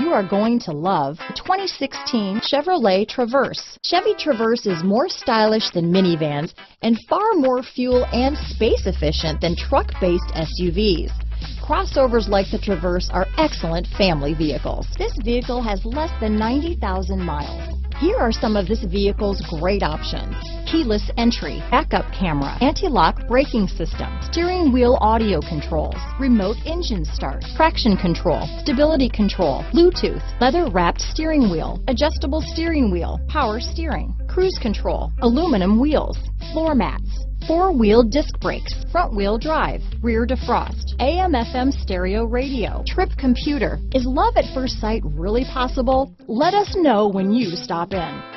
you are going to love the 2016 Chevrolet Traverse. Chevy Traverse is more stylish than minivans and far more fuel and space efficient than truck-based SUVs. Crossovers like the Traverse are excellent family vehicles. This vehicle has less than 90,000 miles. Here are some of this vehicle's great options: keyless entry, backup camera, anti-lock braking system, steering wheel audio controls, remote engine start, traction control, stability control, Bluetooth, leather-wrapped steering wheel, adjustable steering wheel, power steering, cruise control, aluminum wheels, floor mats, four-wheel disc brakes, front-wheel drive, rear defrost, AM/FM stereo radio, trip computer. Is love at first sight really possible? Let us know when you stop in.